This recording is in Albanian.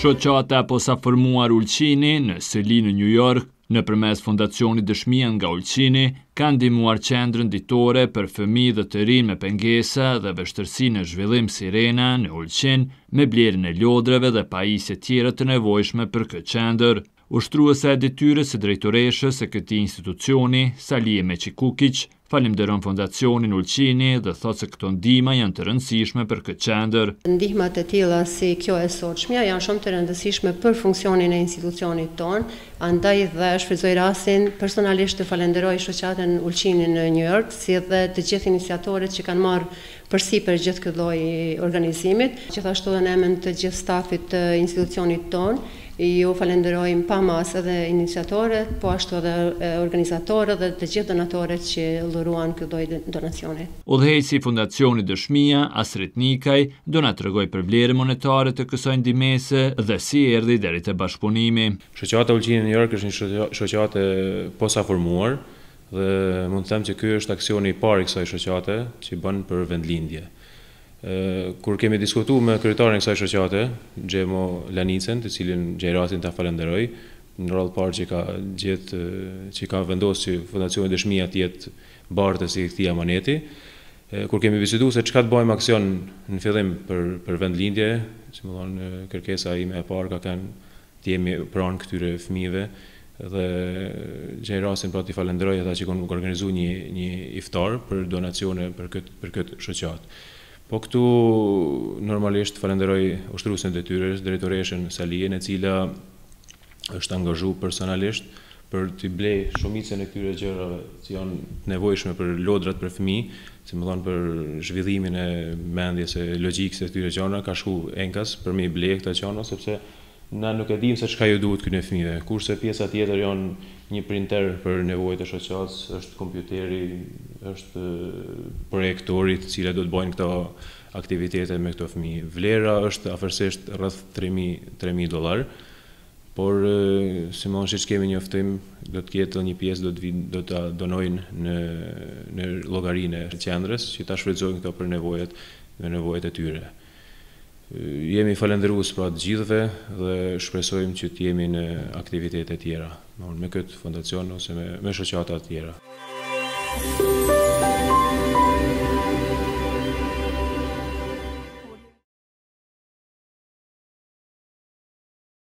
Shoqata posaformuar Ulqini në Seli në New York, nëpërmes Fondacionit Dëshmia nga Ulqini, ka ndihmuar qendrën ditore për fëmijë dhe të rinj me pengesa dhe vështirësi në zhvillim Sirena në Ulqin me blerjen e lodrave dhe pajisje tjera të nevojshme për këtë qendër. Ushtruese e detyrës së drejtoreshës së këtij institucioni, Salie Meçikukić, falenderon Fondacionin Ulqini dhe thotë se këto ndihma janë të rëndësishme për këtë qendër. Ndihmat e tilla si kjo e sotshmja janë shumë të rëndësishme për funksionin e institucionit ton, andaj dhe shfrytëzoj rastin personalisht të falenderoj shoqatën Ulqini në New York, si dhe të gjithë iniciatorët që kanë marrë përsipër gjithë këtë lloj organizimit, gjithashtu edhe në emër të gjithë stafit të institucionit ton. Ju falenderojmë pa mas edhe iniciatorët, po ashtu edhe organizatorët dhe të gjithë donatorët që dhuruan këtë lloj donacione. Udhëheqësi i Fondacionit Dëshmia, Asrit Nikaj, do na tregojë për vlerën monetare të kësaj ndihmëse dhe si erdhi deri te bashkëpunimi. Shoqata Ulqini në New York është një shoqatë posaformuar dhe mund të them që ky është aksioni i parë i kësaj shoqate që bën për vendlindje. Kur kemi diskutuar me kryetarin e kësaj shoqate, Xhemo Lanicën, të cilin gjej rastin ta falenderoj, në radhë parë që ka vendosur që Fondacioni Dëshmia të jetë bartës i këtij amaneti. Kur kemi biseduar se çka të bëjmë aksion në fillim për vendlindje, si më thonë, kërkesa ime e parë ka qenë të jemi pranë këtyre fëmijëve dhe gjej rastin pra t'i falenderoj ata që kanë organizuar një iftar për donacione për këtë shoqatë. Po këtu normalisht falenderoj ushtruesin e detyrës, drejtoreshën Salien, e cila është angazhuar personalisht për t'i blej shumicën e këtyre gjërave që janë nevojshme për lodrat për fëmijë, si më thonë për zhvillimin e mendjes e logjikës e këtyre gjëra, ka shku enkas për me i blej këta gjëra, sepse na nuk e dim se çka ju duhet këtyre fëmijëve. Kurse pjesa tjetër janë një printer për nevojat e shoqatës, është kompjuteri, është projektori të cilat do të bëjnë këto aktivitete me këto fëmijë. Vlera është afërsisht rreth $3,000, por siç kemi njoftim, do të ketë një pjesë do ta donojnë në llogarinë e qendrës që ta shfrytëzojnë këto për nevojat e tyre. Jemi falendërues pra të gjithëve dhe shpresojmë që të jemi në aktivitete tjera me këtë fondacion ose me shoqata të tjera.